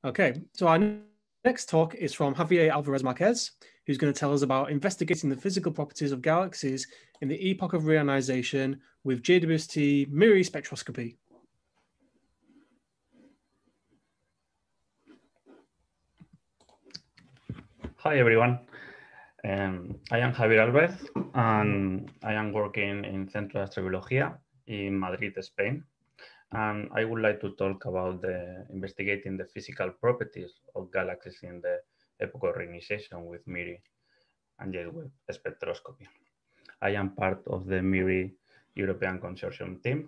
Okay, so our next talk is from Javier Alvarez Marquez, who's going to tell us about investigating the physical properties of galaxies in the epoch of reionization with JWST MIRI spectroscopy. Hi, everyone. I am Javier Alvarez, and I am working in Centro de Astrobiología in Madrid, Spain. And I would like to talk about investigating the physical properties of galaxies in the epoch of reionization with MIRI and James Webb spectroscopy. I am part of the MIRI European Consortium team.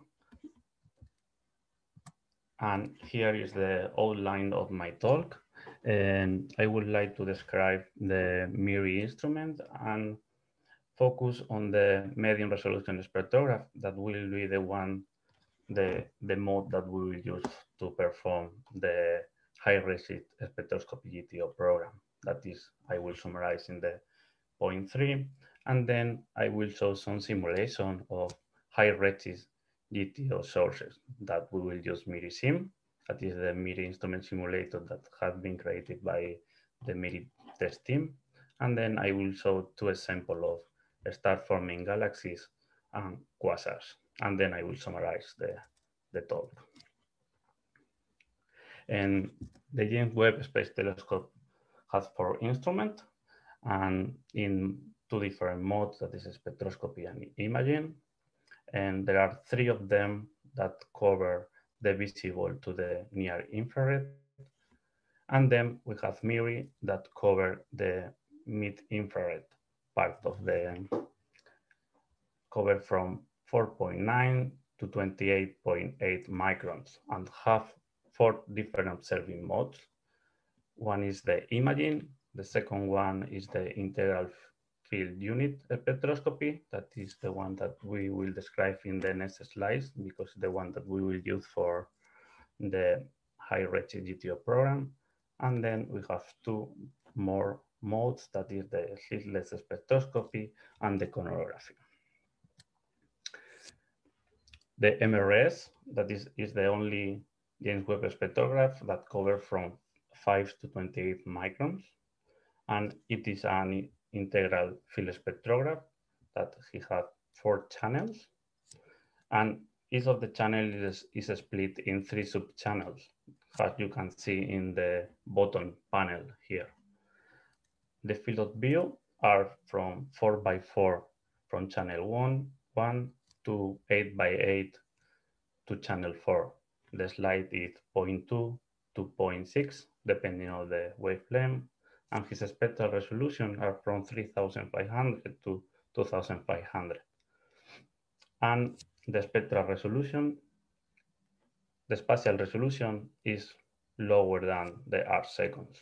And here is the outline of my talk. And I would like to describe the MIRI instrument and focus on the medium resolution spectrograph that will be the mode that we will use to perform the high redshift spectroscopy GTO program. That is, I will summarize in the point 3, and then I will show some simulation of high redshift GTO sources that we will use MIRI-SIM. That is the MIRI instrument simulator that has been created by the MIRI test team. And then I will show 2 examples of star-forming galaxies and quasars. And then I will summarize the talk. And the James Webb Space Telescope has 4 instruments, and in 2 different modes, that is spectroscopy and imaging. And there are 3 of them that cover the visible to the near infrared. And then we have MIRI that cover the mid-infrared part of the cover from 4.9 to 28.8 microns and have 4 different observing modes. One is the imaging, the second one is the integral field unit spectroscopy. That is the one that we will describe in the next slides, because the one that we will use for the high redshift GTO program. And then we have 2 more modes, that is the slitless spectroscopy and the konorography. The MRS, that is the only James Webb spectrograph that covers from 5 to 28 microns. And it is an integral field spectrograph that he has 4 channels. And each of the channels is split in 3 sub-channels, as you can see in the bottom panel here. The field of view are from 4 by 4 from channel 1 to 8 by 8 to channel 4. The slide is 0.2 to 0.6, depending on the wavelength, and his spectral resolution are from 3500 to 2500. And the spectral resolution, the spatial resolution is lower than the arc seconds.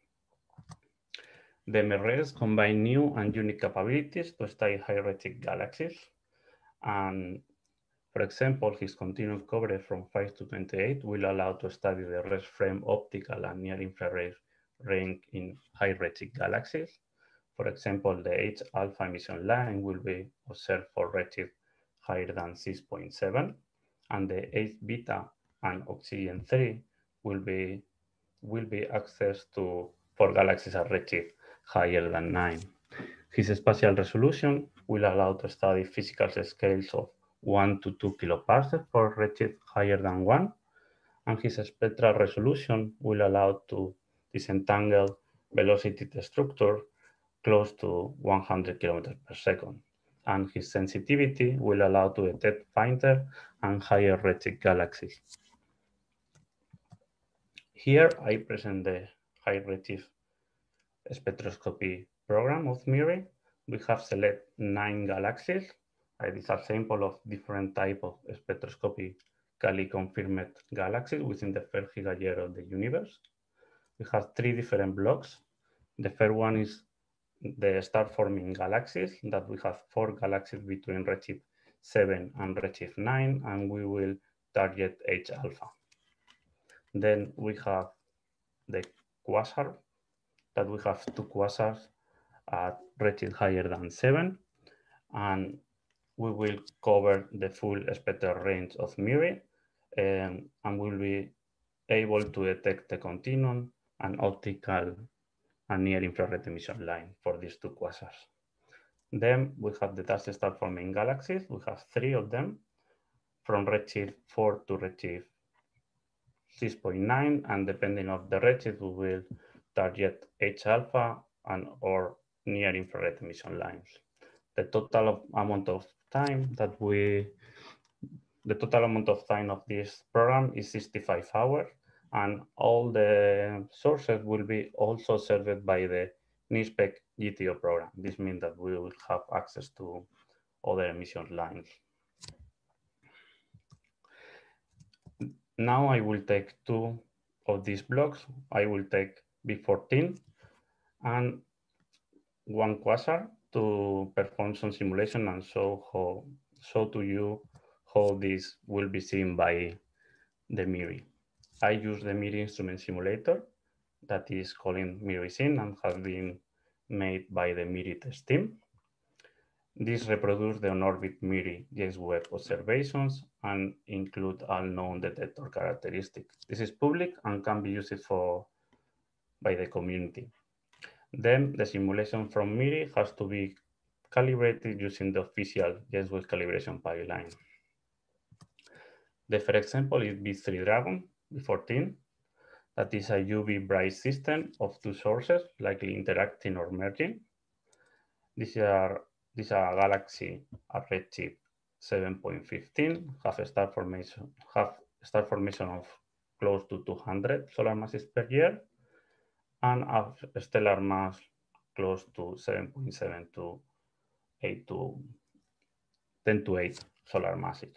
The MRS combine new and unique capabilities to study high redshift galaxies. And for example, his continuous coverage from 5 to 28 will allow to study the rest frame optical and near infrared range in high redshift galaxies. For example, the H alpha emission line will be observed for redshift higher than 6.7, and the H beta and oxygen 3 will be accessed for galaxies at redshift higher than 9. His spatial resolution will allow to study physical scales of 1 to 2 kiloparsecs for redshift higher than 1, and his spectral resolution will allow to disentangle velocity structure close to 100 kilometers per second. And his sensitivity will allow to detect fainter and higher redshift galaxies. Here I present the high redshift spectroscopy program of MIRI. We have selected 9 galaxies. It is a sample of different type of spectroscopically confirmed galaxies within the first gigayear of the universe. We have 3 different blocks. The first one is the star-forming galaxies, that we have 4 galaxies between redshift 7 and redshift 9, and we will target H alpha. Then we have the quasar, that we have 2 quasars at redshift higher than 7, and we will cover the full spectral range of MIRI, and we'll be able to detect the continuum and optical and near-infrared emission line for these two quasars. Then we have the dust star-forming galaxies. We have 3 of them, from redshift 4 to redshift 6.9, and depending on the redshift, we will target H-alpha and or near-infrared emission lines. The total amount of time of this program is 65 hours, and all the sources will be also served by the NISPEC GTO program. This means that we will have access to other emission lines. Now I will take 2 of these blocks. I will take B14 and 1 quasar to perform some simulation and show to you how this will be seen by the MIRI. I use the MIRI instrument simulator that is called MIRI-SIM and has been made by the MIRI test team. This reproduces the on-orbit MIRI James Webb observations and include all known detector characteristics. This is public and can be used by the community. Then the simulation from MIRI has to be calibrated using the official James Webb calibration pipeline. The first example is B3 Dragon, B14. That is a UV bright system of 2 sources, likely interacting or merging. These are a galaxy at redshift 7.15, have a star formation of close to 200 solar masses per year, and a stellar mass close to 7.7 to 8 to 10 to 8 solar masses.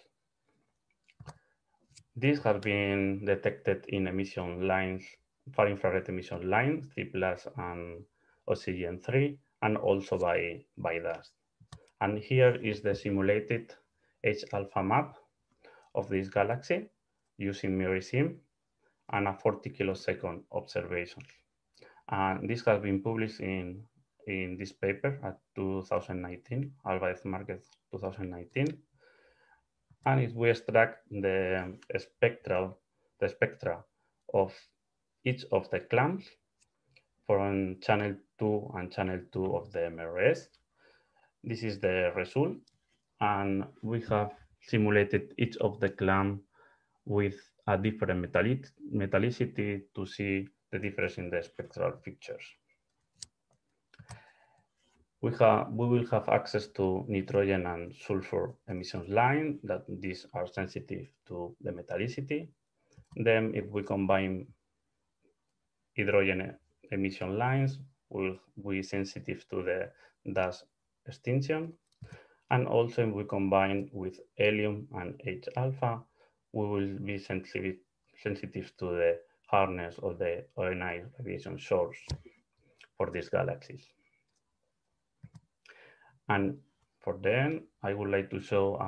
This has been detected in emission lines, far infrared emission lines, 3+ and oxygen 3, and also by dust. And here is the simulated H-alpha map of this galaxy using MIRI-SIM and a 40 kilosecond observation. And this has been published in this paper at 2019, Alvarez Marquez 2019. And if we extract the spectra of each of the clamps from channel 2 and channel 2 of the MRS, this is the result. And we have simulated each of the clamp with a different metallicity to see the difference in the spectral features. We will have access to nitrogen and sulfur emission lines that these are sensitive to the metallicity. Then if we combine hydrogen emission lines, will be sensitive to the dust extinction. And also if we combine with helium and H-alpha, we will be sensitive to the hardness of the ionized radiation source for these galaxies. And for then, I would like to show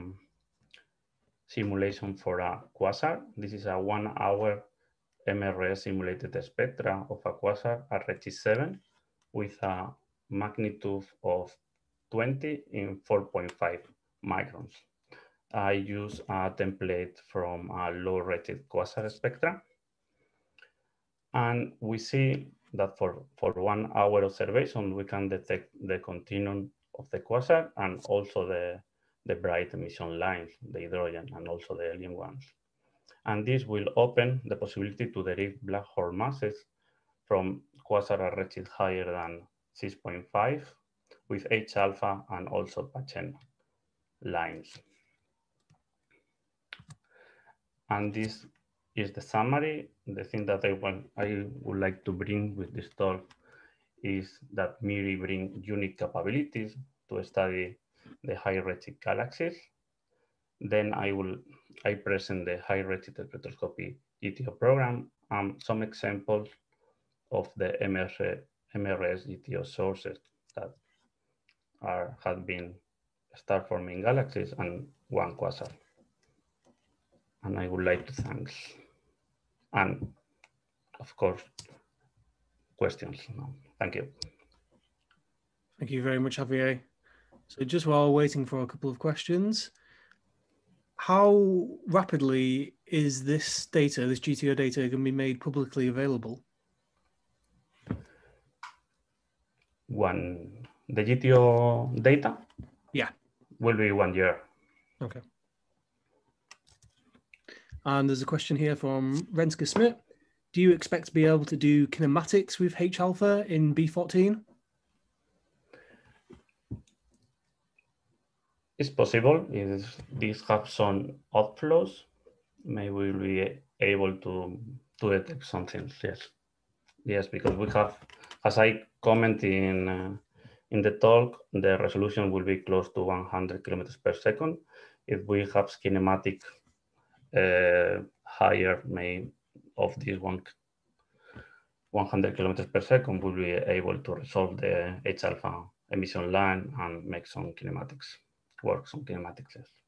simulation for a quasar. This is a 1 hour MRS simulated spectra of a quasar at redshift 7 with a magnitude of 20 in 4.5 microns. I use a template from a low redshift quasar spectra. And we see that for 1 hour observation, we can detect the continuum of the quasar and also the bright emission lines, the hydrogen and also the helium ones. And this will open the possibility to derive black hole masses from quasar at redshift higher than 6.5 with H-alpha and also Pachern lines. And this is the summary. The thing that I would like to bring with this talk is that MIRI brings unique capabilities to study the high redshift galaxies. Then I present the high redshift spectroscopy GTO program and some examples of the MRS GTO sources that have been star-forming galaxies and 1 quasar. And I would like to thank, and of course, questions. Thank you. Thank you very much, Javier. So just while waiting for a couple of questions, how rapidly is this data, this GTO data, going to be made publicly available? When the GTO data? Yeah. Will be 1 year. Okay. And there's a question here from Renske Smith. Do you expect to be able to do kinematics with H-alpha in B14? It's possible. If these have some outflows, maybe we'll be able to detect something. Yes, yes, because we have, as I commented in the talk, the resolution will be close to 100 kilometers per second. If we have kinematic higher, may of this 100 kilometers per second, we'll be able to resolve the H-alpha emission line and make some kinematics, work some kinematics.